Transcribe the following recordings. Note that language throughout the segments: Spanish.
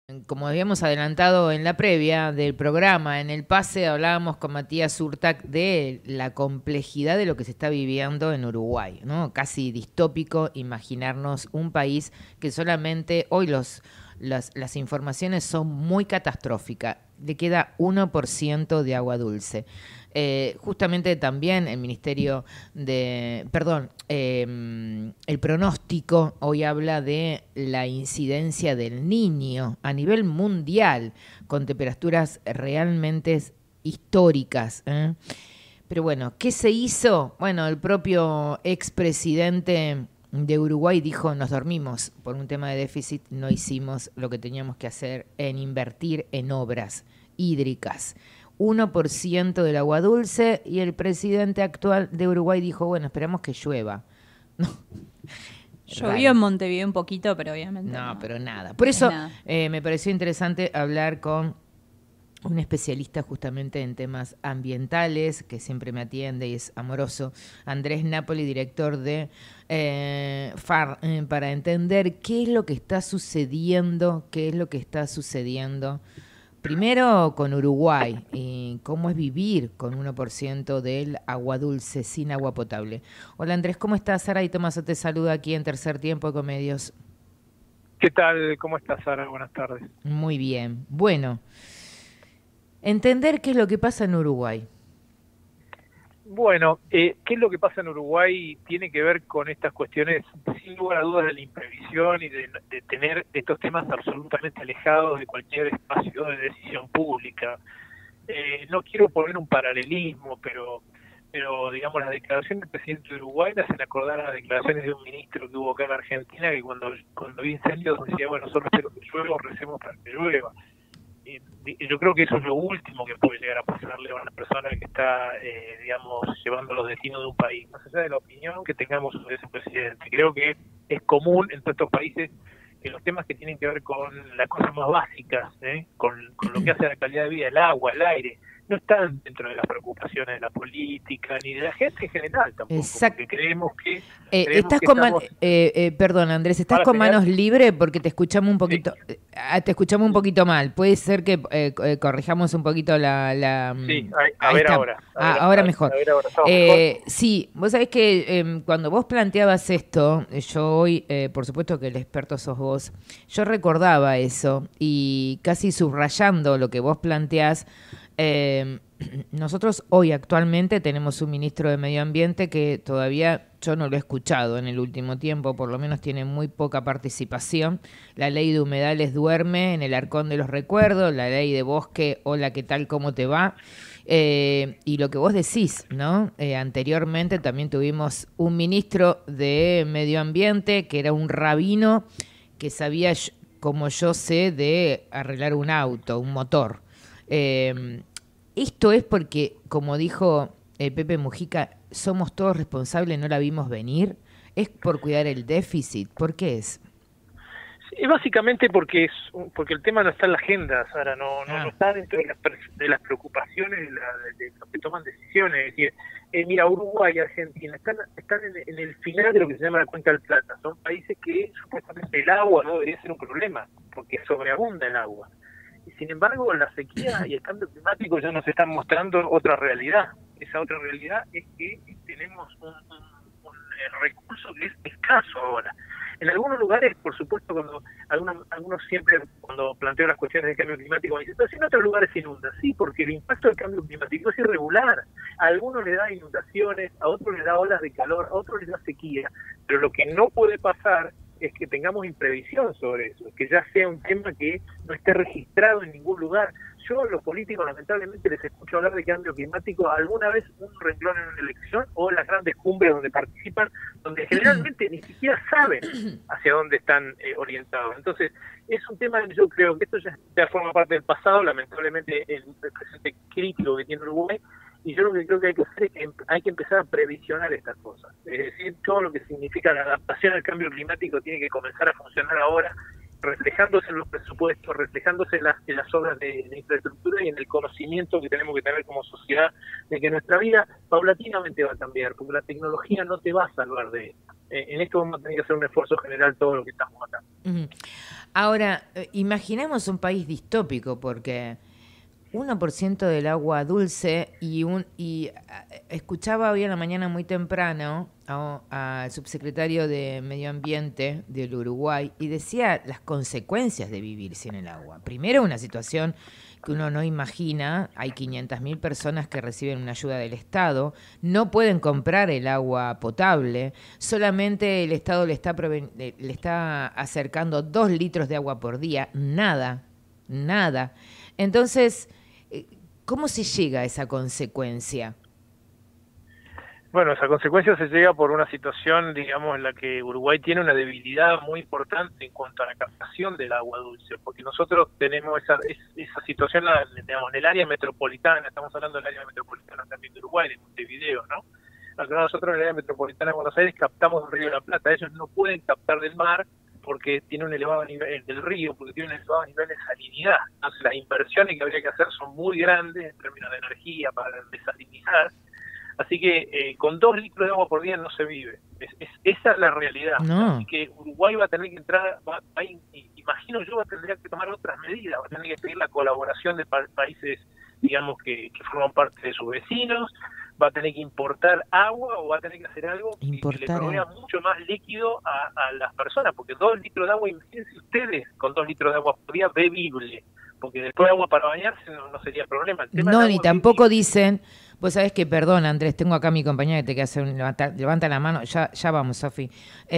Como habíamos adelantado en la previa del programa, en el pase hablábamos con Matías Urtac de la complejidad de lo que se está viviendo en Uruguay, ¿no? Casi distópico imaginarnos un país que solamente hoy las informaciones son muy catastróficas. Le queda 1% de agua dulce. Justamente también el Ministerio el pronóstico hoy habla de la incidencia del Niño a nivel mundial, con temperaturas realmente históricas, ¿eh? Pero bueno, ¿qué se hizo? Bueno, el propio expresidente de Uruguay dijo, nos dormimos por un tema de déficit, no hicimos lo que teníamos que hacer en invertir en obras hídricas. 1% del agua dulce, y el presidente actual de Uruguay dijo, bueno, esperamos que llueva. No, Llovió raro. en Montevideo un poquito, pero obviamente No, no. pero nada. Por Es eso nada. me pareció interesante hablar con un especialista justamente en temas ambientales, que siempre me atiende y es amoroso, Andrés Napoli, director de FAR, para entender qué es lo que está sucediendo, primero con Uruguay, y cómo es vivir con 1% del agua dulce sin agua potable. Hola Andrés, ¿cómo estás? Sara y Tomaso te saluda aquí en Tercer Tiempo de Comedios. ¿Qué tal? ¿Cómo estás, Sara? Buenas tardes. Muy bien. Bueno, entender qué es lo que pasa en Uruguay. Bueno, ¿qué es lo que pasa en Uruguay? Tiene que ver con estas cuestiones, sin lugar a dudas, de la imprevisión y de tener estos temas absolutamente alejados de cualquier espacio de decisión pública. No quiero poner un paralelismo, pero digamos, las declaraciones del presidente de Uruguay me hacen acordar a las declaraciones de un ministro que hubo acá en Argentina, que cuando había incendios decía, bueno, solo espero que llueva o recemos para que llueva. Y yo creo que eso es lo último que puede llegar a pasarle a una persona que está, digamos, llevando los destinos de un país, más allá de la opinión que tengamos sobre ese presidente. Creo que es común en todos estos países que los temas que tienen que ver con las cosas más básicas, con lo que hace a la calidad de vida, el agua, el aire, no están dentro de las preocupaciones de la política ni de la gente en general tampoco, Exacto. porque creemos Estás que con estamos perdón Andrés, ¿estás para con señal. manos libres? Porque te escuchamos un Sí, poquito, te escuchamos un poquito mal. Puede ser que corrijamos un poquito sí, a ahí ver está. ahora, Ahora mejor. a ver ahora, ¿estamos mejor? Sí, vos sabés que cuando vos planteabas esto, yo hoy, por supuesto que el experto sos vos, yo recordaba eso y casi subrayando lo que vos planteás. eh, Nosotros hoy actualmente tenemos un ministro de Medio Ambiente que todavía yo no lo he escuchado en el último tiempo, por lo menos tiene muy poca participación. La ley de humedales duerme en el arcón de los recuerdos, la ley de bosque, hola, ¿qué tal? ¿Cómo te va? Y lo que vos decís, ¿no? Anteriormente también tuvimos un ministro de Medio Ambiente que era un rabino que sabía, como yo sé, de arreglar un auto, un motor. Eh, Esto es porque, como dijo Pepe Mujica, somos todos responsables, no la vimos venir. ¿Es por cuidar el déficit? ¿Por qué es? Sí, básicamente porque el tema no está en la agenda, Sara, no Ah, está dentro de las preocupaciones de los que toman decisiones. Es decir, mira, Uruguay y Argentina están en el final de lo que se llama la cuenca del Plata. Son países que supuestamente el agua no debería ser un problema, porque sobreabunda el agua. Y sin embargo, la sequía y el cambio climático ya nos están mostrando otra realidad. Esa otra realidad es que tenemos un recurso que es escaso ahora. En algunos lugares, por supuesto, cuando algunos siempre, cuando planteo las cuestiones del cambio climático, me dicen, pero si en otros lugares se inunda. Sí, porque el impacto del cambio climático es irregular. A algunos le da inundaciones, a otros le da olas de calor, a otros les da sequía. Pero lo que no puede pasar es que tengamos imprevisión sobre eso, que ya sea un tema que no esté registrado en ningún lugar. Yo a los políticos lamentablemente les escucho hablar de cambio climático alguna vez un renglón en una elección o en las grandes cumbres donde participan, donde generalmente ni siquiera saben hacia dónde están orientados. Entonces, es un tema que yo creo que esto ya forma parte del pasado, lamentablemente el presente crítico que tiene Uruguay, y yo lo que creo que hay que hacer es que hay que empezar a previsionar estas cosas. Es decir, todo lo que significa la adaptación al cambio climático tiene que comenzar a funcionar ahora, reflejándose en los presupuestos, reflejándose en las obras de infraestructura y en el conocimiento que tenemos que tener como sociedad de que nuestra vida paulatinamente va a cambiar, porque la tecnología no te va a salvar de esto. En esto vamos a tener que hacer un esfuerzo general todo lo que estamos acá. uh -huh. Ahora, imaginemos un país distópico, porque 1% del agua dulce escuchaba hoy en la mañana muy temprano al subsecretario de Medio Ambiente del Uruguay y decía las consecuencias de vivir sin el agua. Primero, una situación que uno no imagina, hay 500.000 personas que reciben una ayuda del Estado, no pueden comprar el agua potable, solamente el Estado le está acercando 2 litros de agua por día, nada. Entonces, ¿cómo se llega a esa consecuencia? Bueno, esa consecuencia se llega por una situación, digamos, en la que Uruguay tiene una debilidad muy importante en cuanto a la captación del agua dulce, porque nosotros tenemos esa situación, digamos, en el área metropolitana, estamos hablando del área metropolitana también de Uruguay, de Montevideo, ¿no? Acá nosotros en el área metropolitana de Buenos Aires captamos del río de la Plata, ellos no pueden captar del mar porque tiene un elevado nivel del río, porque tiene un elevado nivel de salinidad. Entonces las inversiones que habría que hacer son muy grandes en términos de energía para desalinizar. Así que con 2 litros de agua por día no se vive. Esa es la realidad. No. Así que Uruguay va a tener que entrar, imagino yo, va a tener que tomar otras medidas, va a tener que pedir la colaboración de países, digamos, que forman parte de sus vecinos, va a tener que importar agua o va a tener que hacer algo que le provea mucho más líquido a las personas, porque 2 litros de agua, imagínense ustedes, con 2 litros de agua por día bebible, porque después de agua para bañarse no sería problema. El tema no, ni tampoco dicen, vos sabés que, perdón Andrés, tengo acá a mi compañera que te hace levanta la mano, ya vamos, Sofi.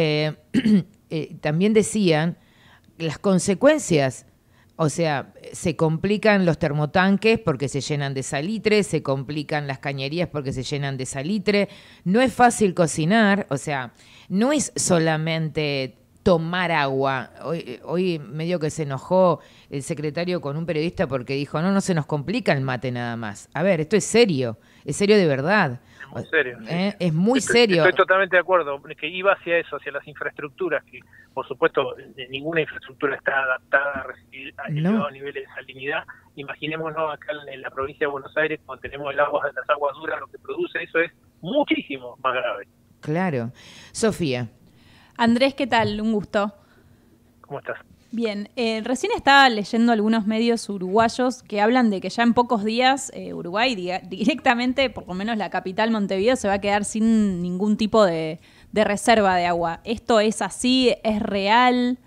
También decían las consecuencias. O sea, se complican los termotanques porque se llenan de salitre, se complican las cañerías porque se llenan de salitre. No es fácil cocinar, o sea, no es solamente tomar agua. Hoy medio que se enojó el secretario con un periodista porque dijo, no se nos complica el mate nada más. A ver, esto es serio de verdad. Es muy serio. Es muy serio. Estoy totalmente de acuerdo, que iba hacia eso, hacia las infraestructuras, que por supuesto ninguna infraestructura está adaptada a recibir elevados niveles de salinidad. Imaginémonos acá en la provincia de Buenos Aires, cuando tenemos las aguas duras, lo que produce eso es muchísimo más grave. Claro. Sofía. Andrés, ¿qué tal? Un gusto. ¿Cómo estás? Bien, recién estaba leyendo algunos medios uruguayos que hablan de que ya en pocos días Uruguay directamente, por lo menos la capital Montevideo, se va a quedar sin ningún tipo de reserva de agua. ¿Esto es así? ¿Es real?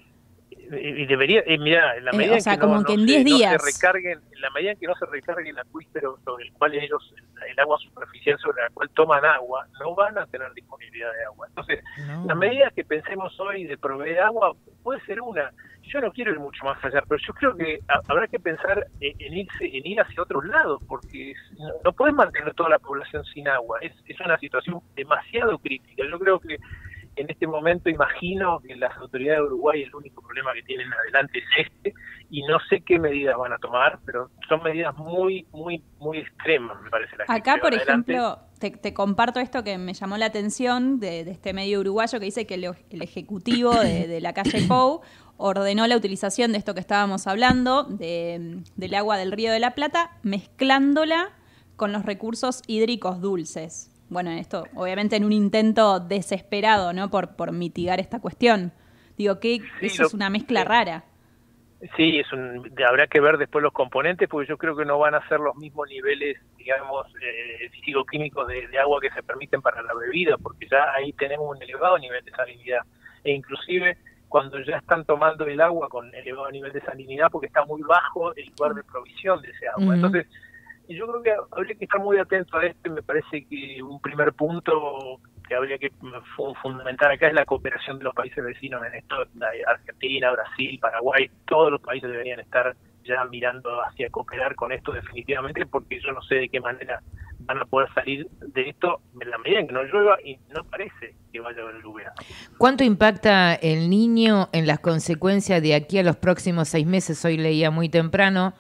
Y debería, mira, en la medida o sea, en que como que en 10 días. no se recarguen, en la medida en que no se recargue el acuífero sobre el cual ellos, el agua superficial sobre la cual toman agua, no van a tener disponibilidad de agua. Entonces, las medidas que pensemos hoy de proveer agua puede ser una. Yo no quiero ir mucho más allá, pero yo creo que habrá que pensar en ir hacia otros lados, porque no podés mantener toda la población sin agua. Es una situación demasiado crítica. Yo creo que en este momento imagino que las autoridades de Uruguay el único problema que tienen adelante es y no sé qué medidas van a tomar, pero son medidas muy extremas, me parece. Acá, por ejemplo, te comparto esto que me llamó la atención de este medio uruguayo que dice que el ejecutivo de la calle Pou ordenó la utilización de esto que estábamos hablando, del agua del Río de la Plata, mezclándola con los recursos hídricos dulces. Bueno, esto obviamente en un intento desesperado, ¿no? Por mitigar esta cuestión. Digo que eso es una mezcla rara. Sí, habrá que ver después los componentes, porque yo creo que no van a ser los mismos niveles, digamos, físico-químicos de agua que se permiten para la bebida, porque ya ahí tenemos un elevado nivel de salinidad. E inclusive cuando ya están tomando el agua con elevado nivel de salinidad, porque está muy bajo el lugar de provisión de ese agua. Entonces, yo creo que habría que estar muy atento a esto y me parece que un primer punto que habría que fundamentar acá es la cooperación de los países vecinos en esto. Argentina, Brasil, Paraguay, todos los países deberían estar ya mirando hacia cooperar con esto definitivamente, porque yo no sé de qué manera van a poder salir de esto en la medida en que no llueva y no parece que vaya a haber lluvia. ¿Cuánto impacta el Niño en las consecuencias de aquí a los próximos 6 meses? Hoy leía muy temprano,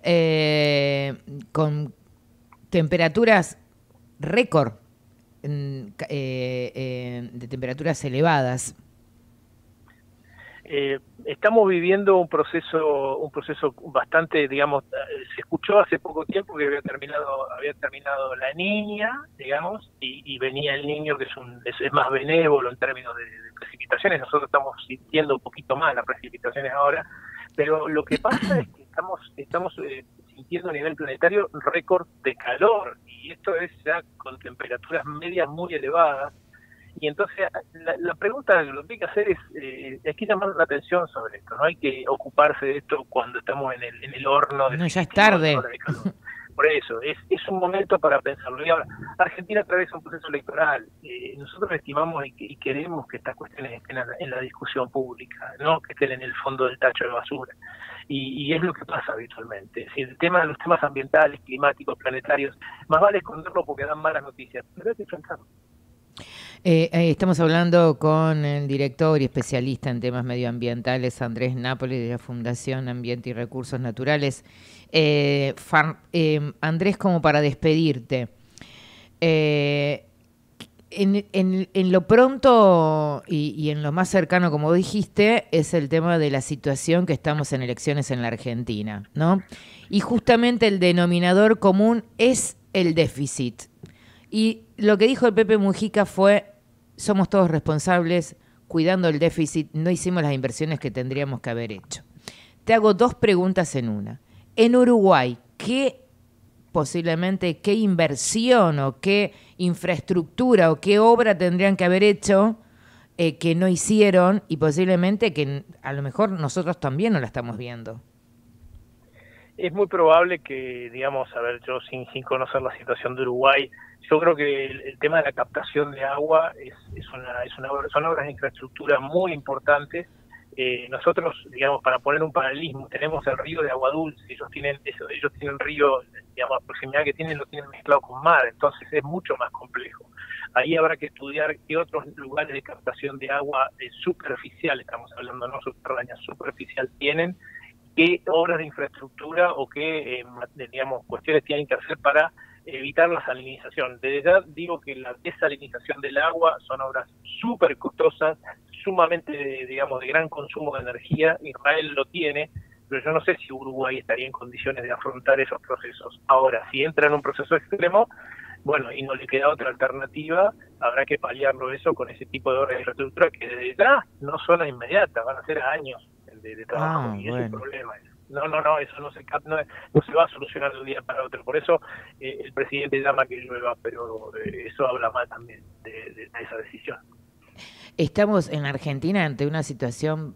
con temperaturas récord, de temperaturas elevadas. Estamos viviendo un proceso bastante, digamos, se escuchó hace poco tiempo que había terminado la niña, digamos, y venía el niño, que es más benévolo en términos de precipitaciones. Nosotros estamos sintiendo un poquito más las precipitaciones ahora, pero lo que pasa es que estamos sintiendo a nivel planetario récord de calor, y esto es ya con temperaturas medias muy elevadas. Y entonces la pregunta, lo que hay que hacer es hay que llamar la atención sobre esto. No hay que ocuparse de esto cuando estamos en el horno. No, ya es tarde. Por eso, es un momento para pensarlo. Y ahora, Argentina atraviesa un proceso electoral. Nosotros estimamos y queremos que estas cuestiones estén en la discusión pública, no que estén en el fondo del tacho de basura. Y es lo que pasa habitualmente. Si los temas ambientales, climáticos, planetarios, más vale esconderlo porque dan malas noticias, pero hay que enfrentarlo. Estamos hablando con el director y especialista en temas medioambientales, Andrés Napoli, de la Fundación Ambiente y Recursos Naturales. Andrés, como para despedirte, en lo pronto y en lo más cercano, como dijiste, es el tema de la situación que estamos en elecciones en la Argentina, ¿no? Y justamente el denominador común es el déficit. Y lo que dijo el Pepe Mujica fue: somos todos responsables, cuidando el déficit, no hicimos las inversiones que tendríamos que haber hecho. Te hago dos preguntas en una. En Uruguay, ¿qué inversión o qué infraestructura o qué obra tendrían que haber hecho que no hicieron, y posiblemente que a lo mejor nosotros también no la estamos viendo? Es muy probable que, digamos, a ver, yo sin conocer la situación de Uruguay, yo creo que el tema de la captación de agua son obras de infraestructura muy importantes. Nosotros, digamos, para poner un paralelismo, tenemos el río de agua dulce. Ellos tienen río, digamos, la proximidad que tienen lo tienen mezclado con mar, entonces es mucho más complejo. Ahí habrá que estudiar qué otros lugares de captación de agua superficial, estamos hablando, no subterránea, superficial, tienen, qué obras de infraestructura o qué, digamos, cuestiones tienen que hacer para evitar la salinización. Desde ya digo que la desalinización del agua son obras súper costosas, sumamente, digamos, de gran consumo de energía. Israel lo tiene, pero yo no sé si Uruguay estaría en condiciones de afrontar esos procesos. Ahora, si entra en un proceso extremo, bueno, y no le queda otra alternativa, habrá que paliarlo eso con ese tipo de obras de infraestructura que desde ya no son a inmediatas, van a ser a años de trabajo, y bueno, ese es el problema. No, eso no se va a solucionar de un día para otro. Por eso el presidente llama que llueva, pero eso habla mal también de esa decisión. Estamos en Argentina ante una situación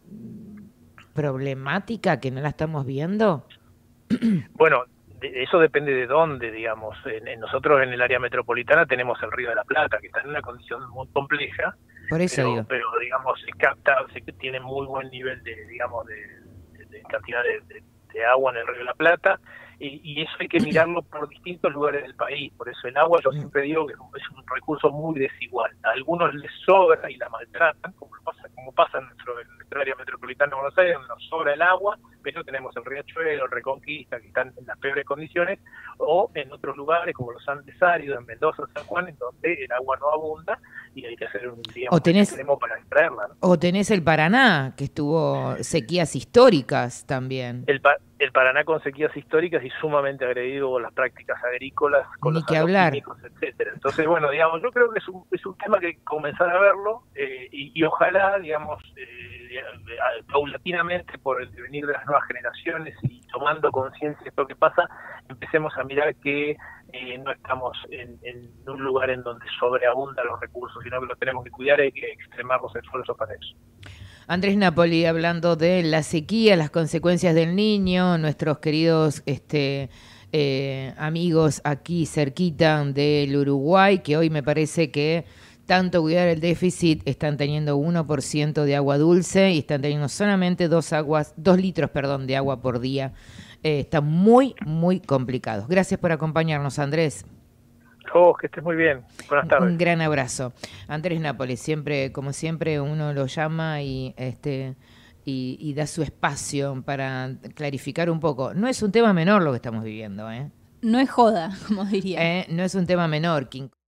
problemática que no la estamos viendo. Bueno, eso depende de dónde, digamos. Nosotros en el área metropolitana tenemos el Río de la Plata, que está en una condición muy compleja. Por eso pero digamos, tiene muy buen nivel de cantidad de agua en el Río de la Plata, y eso hay que mirarlo por distintos lugares del país. Por eso el agua, yo siempre digo que es un recurso muy desigual. A algunos les sobra y la maltratan, como pasa en nuestra área metropolitana de Buenos Aires, nos sobra el agua, pero tenemos el Riachuelo, el Reconquista, que están en las peores condiciones, o en otros lugares como los Andes áridos, en Mendoza, San Juan, en donde el agua no abunda y hay que hacer un extremo para extraerla, ¿no? O tenés el Paraná, que estuvo sequías históricas también. El Paraná con sequías históricas y sumamente agredido por las prácticas agrícolas, con los agroquímicos, etcétera. Entonces, bueno, digamos, yo creo que es un tema que hay que comenzar a verlo, y ojalá, digamos, paulatinamente, por el devenir de las nuevas generaciones y tomando conciencia de esto que pasa, empecemos a mirar que no estamos en un lugar en donde sobreabundan los recursos, sino que lo tenemos que cuidar y hay que extremar los esfuerzos para eso. Andrés Napoli, hablando de la sequía, las consecuencias del Niño, nuestros queridos amigos aquí cerquita del Uruguay, que hoy me parece que tanto cuidar el déficit, están teniendo 1% de agua dulce y están teniendo solamente 2 litros de agua por día. Están muy, muy complicados. Gracias por acompañarnos, Andrés. Que estés muy bien. Buenas tardes. Un gran abrazo. Andrés Napoli, siempre, como siempre, uno lo llama y da su espacio para clarificar un poco. No es un tema menor lo que estamos viviendo, ¿eh? No es joda, como diría. No es un tema menor, King.